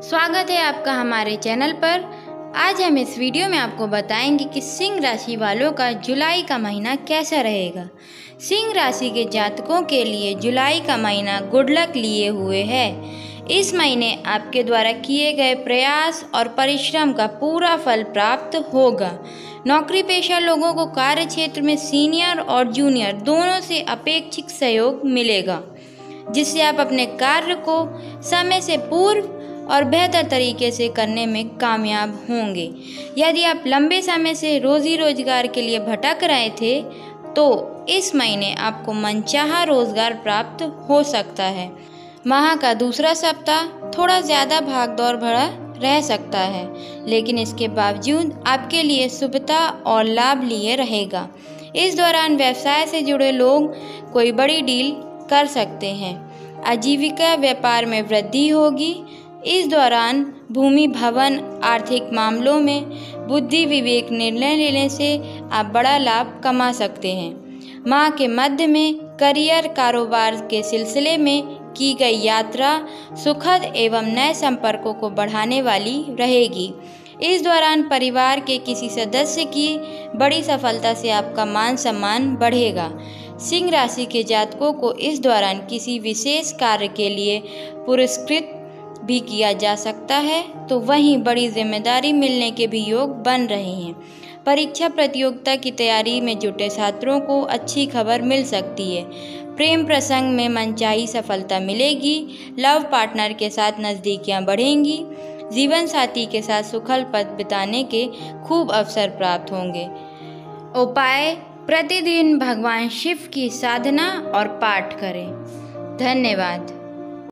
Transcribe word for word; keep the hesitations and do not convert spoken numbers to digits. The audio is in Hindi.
स्वागत है आपका हमारे चैनल पर। आज हम इस वीडियो में आपको बताएंगे कि सिंह राशि वालों का जुलाई का महीना कैसा रहेगा। सिंह राशि के जातकों के लिए जुलाई का महीना गुड लक लिए हुए है। इस महीने आपके द्वारा किए गए प्रयास और परिश्रम का पूरा फल प्राप्त होगा। नौकरी पेशा लोगों को कार्य क्षेत्र में सीनियर और जूनियर दोनों से अपेक्षित सहयोग मिलेगा, जिससे आप अपने कार्य को समय से पूर्व और बेहतर तरीके से करने में कामयाब होंगे। यदि आप लंबे समय से रोजी रोजगार के लिए भटक रहे थे तो इस महीने आपको मनचाहा रोजगार प्राप्त हो सकता है। माह का दूसरा सप्ताह थोड़ा ज़्यादा भागदौड़ भरा रह सकता है, लेकिन इसके बावजूद आपके लिए शुभता और लाभ लिए रहेगा। इस दौरान व्यवसाय से जुड़े लोग कोई बड़ी डील कर सकते हैं। आजीविका व्यापार में वृद्धि होगी। इस दौरान भूमि भवन आर्थिक मामलों में बुद्धि विवेक निर्णय लेने से आप बड़ा लाभ कमा सकते हैं। माह के मध्य में करियर कारोबार के सिलसिले में की गई यात्रा सुखद एवं नए संपर्कों को बढ़ाने वाली रहेगी। इस दौरान परिवार के किसी सदस्य की बड़ी सफलता से आपका मान सम्मान बढ़ेगा। सिंह राशि के जातकों को इस दौरान किसी विशेष कार्य के लिए पुरस्कृत भी किया जा सकता है, तो वहीं बड़ी जिम्मेदारी मिलने के भी योग बन रहे हैं। परीक्षा प्रतियोगिता की तैयारी में जुटे छात्रों को अच्छी खबर मिल सकती है। प्रेम प्रसंग में मनचाही सफलता मिलेगी। लव पार्टनर के साथ नज़दीकियां बढ़ेंगी। जीवन साथी के साथ सुखद पल बिताने के खूब अवसर प्राप्त होंगे। उपाय: प्रतिदिन भगवान शिव की साधना और पाठ करें। धन्यवाद।